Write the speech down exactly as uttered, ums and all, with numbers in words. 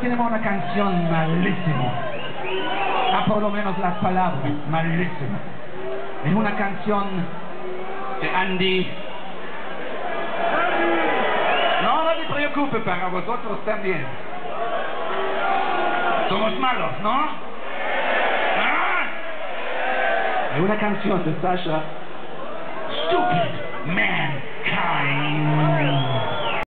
tenemos una canción malísima. Ah, por lo menos las palabras, malísima. Es una canción de Andy. No, no te preocupes, para vosotros también. Somos malos, ¿no? ¿Ah? Es una canción de Sasha. Stupid Mankind.